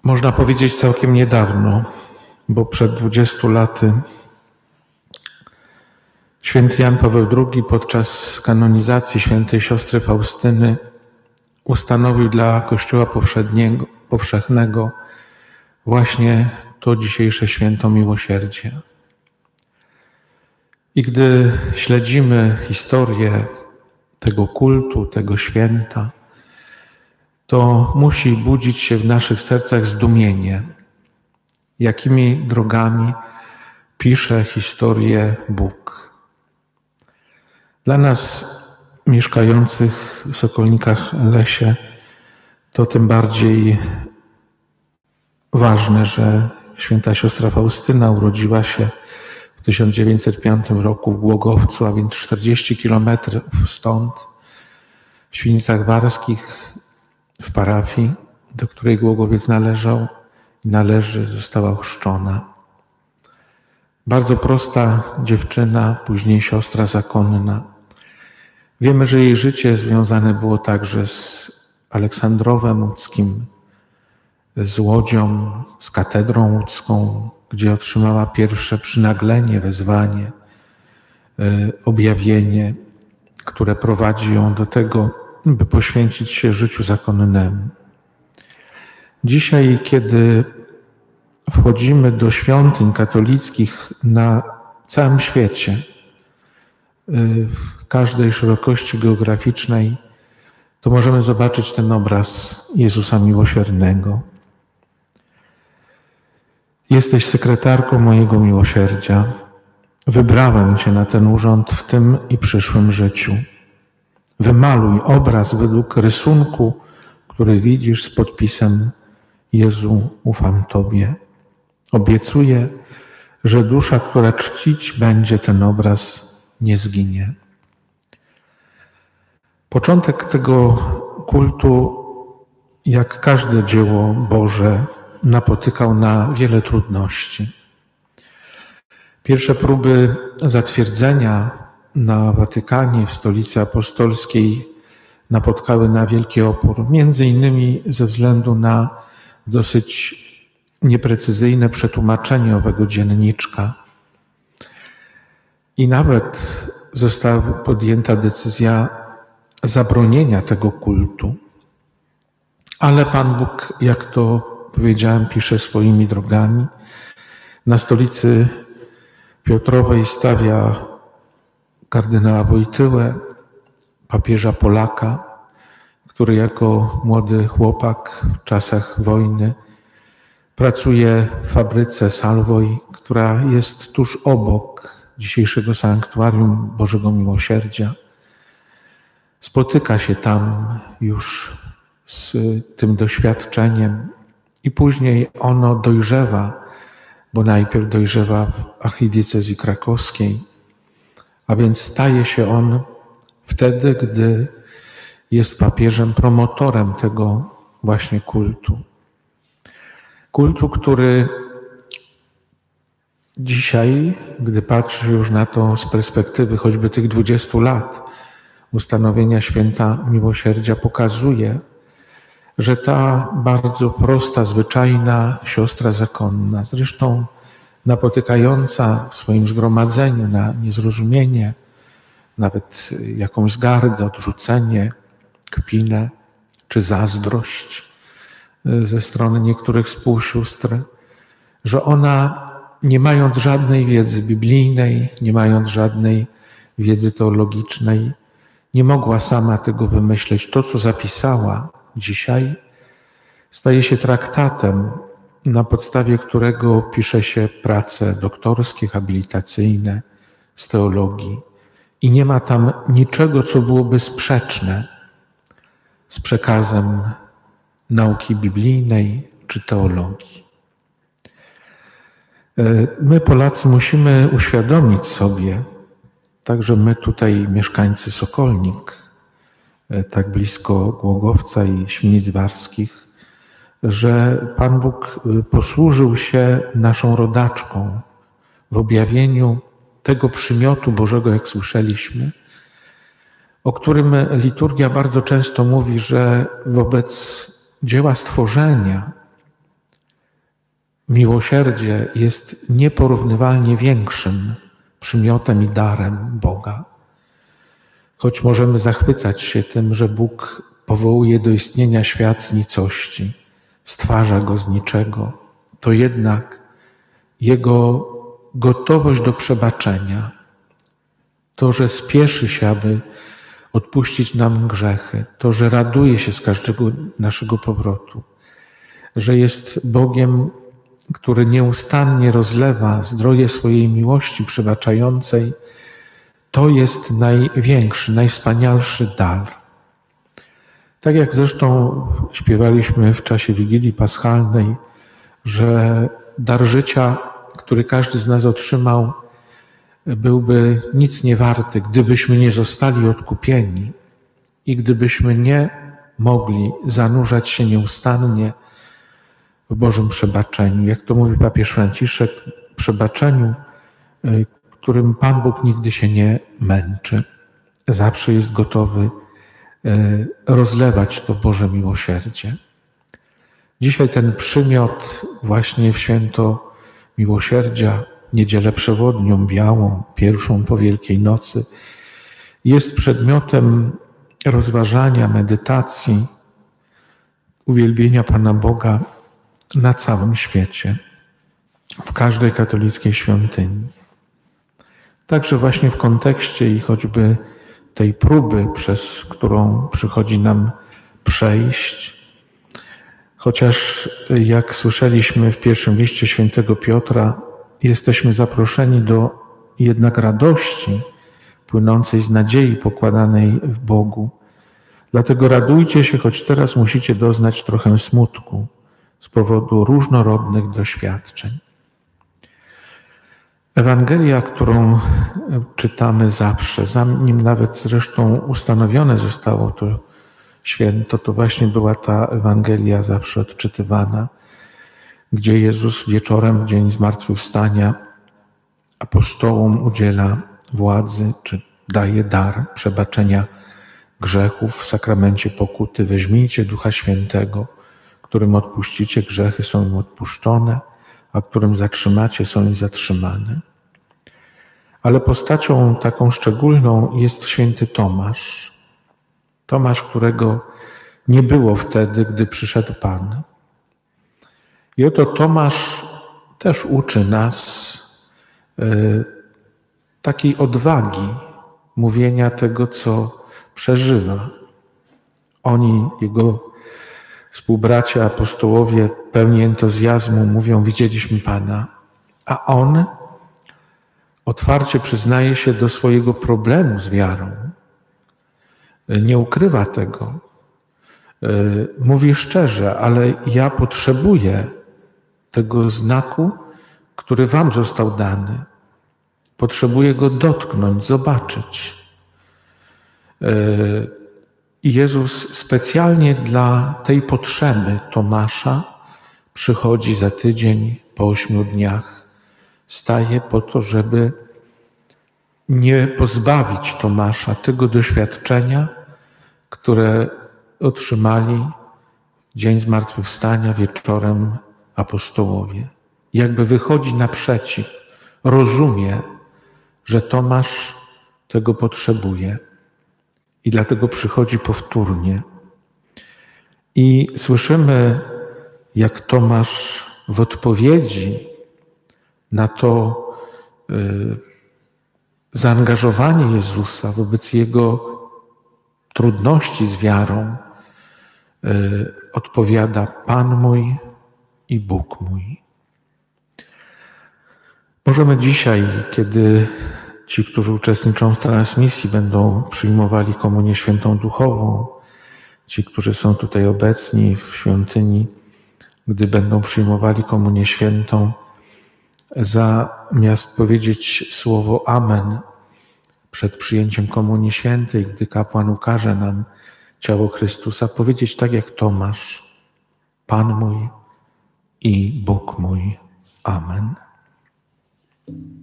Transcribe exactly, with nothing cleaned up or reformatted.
Można powiedzieć całkiem niedawno, bo przed dwudziestu laty święty Jan Paweł drugi podczas kanonizacji świętej siostry Faustyny ustanowił dla Kościoła powszechnego właśnie to dzisiejsze święto miłosierdzia. I gdy śledzimy historię tego kultu, tego święta, to musi budzić się w naszych sercach zdumienie, jakimi drogami pisze historię Bóg. Dla nas, mieszkających w Sokolnikach-Lesie, to tym bardziej ważne, że święta siostra Faustyna urodziła się w tysiąc dziewięćset piątym roku w Głogowcu, a więc czterdzieści kilometrów stąd, w Świnicach Warskich, w parafii, do której Głogowiec należał i należy, została ochrzczona. Bardzo prosta dziewczyna, później siostra zakonna. Wiemy, że jej życie związane było także z Aleksandrowem Łódzkim, z Łodzią, z katedrą łódzką, gdzie otrzymała pierwsze przynaglenie, wezwanie, objawienie, które prowadzi ją do tego, by poświęcić się życiu zakonnemu. Dzisiaj, kiedy wchodzimy do świątyń katolickich na całym świecie, w każdej szerokości geograficznej, to możemy zobaczyć ten obraz Jezusa Miłosiernego. Jesteś sekretarką mojego miłosierdzia. Wybrałem Cię na ten urząd w tym i przyszłym życiu. Wymaluj obraz według rysunku, który widzisz, z podpisem: Jezu, ufam Tobie. Obiecuję, że dusza, która czcić będzie ten obraz, nie zginie. Początek tego kultu, jak każde dzieło Boże, napotykał na wiele trudności. Pierwsze próby zatwierdzenia na Watykanie, w stolicy apostolskiej, napotkały na wielki opór, między innymi ze względu na dosyć nieprecyzyjne przetłumaczenie owego dzienniczka. I nawet została podjęta decyzja zabronienia tego kultu. Ale Pan Bóg, jak to powiedziałem, pisze swoimi drogami. Na stolicy Piotrowej stawia kardynała Wojtyłę, papieża Polaka, który jako młody chłopak w czasach wojny pracuje w fabryce Salwoj, która jest tuż obok dzisiejszego sanktuarium Bożego Miłosierdzia. Spotyka się tam już z tym doświadczeniem i później ono dojrzewa, bo najpierw dojrzewa w archidiecezji krakowskiej, a więc staje się on wtedy, gdy jest papieżem, promotorem tego właśnie kultu. Kultu, który dzisiaj, gdy patrzy już na to z perspektywy choćby tych dwudziestu lat ustanowienia święta miłosierdzia, pokazuje, że ta bardzo prosta, zwyczajna siostra zakonna, zresztą napotykająca w swoim zgromadzeniu na niezrozumienie, nawet jakąś zgardę, odrzucenie, kpinę czy zazdrość ze strony niektórych współsióstr, że ona, nie mając żadnej wiedzy biblijnej, nie mając żadnej wiedzy teologicznej, nie mogła sama tego wymyśleć. To, co zapisała dzisiaj, staje się traktatem, na podstawie którego pisze się prace doktorskie, habilitacyjne z teologii. I nie ma tam niczego, co byłoby sprzeczne z przekazem nauki biblijnej czy teologii. My, Polacy, musimy uświadomić sobie, także my tutaj, mieszkańcy Sokolnik, tak blisko Głogowca i Świnic Warskich, że Pan Bóg posłużył się naszą rodaczką w objawieniu tego przymiotu Bożego, jak słyszeliśmy, o którym liturgia bardzo często mówi, że wobec dzieła stworzenia miłosierdzie jest nieporównywalnie większym przymiotem i darem Boga. Choć możemy zachwycać się tym, że Bóg powołuje do istnienia świat z nicości, stwarza go z niczego, to jednak Jego gotowość do przebaczenia, to, że spieszy się, aby odpuścić nam grzechy, to, że raduje się z każdego naszego powrotu, że jest Bogiem, który nieustannie rozlewa zdroje swojej miłości przebaczającej, to jest największy, najwspanialszy dar. Tak jak zresztą śpiewaliśmy w czasie Wigilii Paschalnej, że dar życia, który każdy z nas otrzymał, byłby nic nie warty, gdybyśmy nie zostali odkupieni i gdybyśmy nie mogli zanurzać się nieustannie w Bożym przebaczeniu. Jak to mówi papież Franciszek, przebaczeniu, którym Pan Bóg nigdy się nie męczy. Zawsze jest gotowy rozlewać to Boże miłosierdzie. Dzisiaj ten przymiot właśnie w święto miłosierdzia, Niedzielę Przewodnią, białą, pierwszą po Wielkiej Nocy, jest przedmiotem rozważania, medytacji, uwielbienia Pana Boga na całym świecie, w każdej katolickiej świątyni. Także właśnie w kontekście i choćby tej próby, przez którą przychodzi nam przejść, chociaż jak słyszeliśmy w pierwszym liście świętego Piotra, jesteśmy zaproszeni do jednak radości płynącej z nadziei pokładanej w Bogu. Dlatego radujcie się, choć teraz musicie doznać trochę smutku z powodu różnorodnych doświadczeń. Ewangelia, którą czytamy zawsze, zanim nawet zresztą ustanowione zostało to święto, to właśnie była ta Ewangelia zawsze odczytywana, gdzie Jezus wieczorem w dzień zmartwychwstania apostołom udziela władzy, czy daje dar przebaczenia grzechów w sakramencie pokuty. Weźmijcie Ducha Świętego, którym odpuścicie grzechy, są im odpuszczone, a którym zatrzymacie, są im zatrzymane. Ale postacią taką szczególną jest święty Tomasz. Tomasz, którego nie było wtedy, gdy przyszedł Pan. I oto Tomasz też uczy nas y, takiej odwagi mówienia tego, co przeżywa. Oni, jego współbracia apostołowie, pełni entuzjazmu, mówią: widzieliśmy Pana, a on otwarcie przyznaje się do swojego problemu z wiarą. Nie ukrywa tego. Mówi szczerze: ale ja potrzebuję tego znaku, który wam został dany. Potrzebuję go dotknąć, zobaczyć. I Jezus specjalnie dla tej potrzeby Tomasza przychodzi za tydzień, po ośmiu dniach. Staje po to, żeby nie pozbawić Tomasza tego doświadczenia, które otrzymali w dzień zmartwychwstania wieczorem apostołowie. Jakby wychodzi naprzeciw, rozumie, że Tomasz tego potrzebuje i dlatego przychodzi powtórnie. I słyszymy, jak Tomasz w odpowiedzi na to y, zaangażowanie Jezusa wobec jego trudności z wiarą y, odpowiada: Pan mój i Bóg mój. Możemy dzisiaj, kiedy ci, którzy uczestniczą w transmisji, będą przyjmowali komunię świętą duchową, ci, którzy są tutaj obecni w świątyni, gdy będą przyjmowali komunię świętą, zamiast powiedzieć słowo amen przed przyjęciem komunii świętej, gdy kapłan ukaże nam ciało Chrystusa, powiedzieć tak jak Tomasz: Pan mój i Bóg mój. Amen.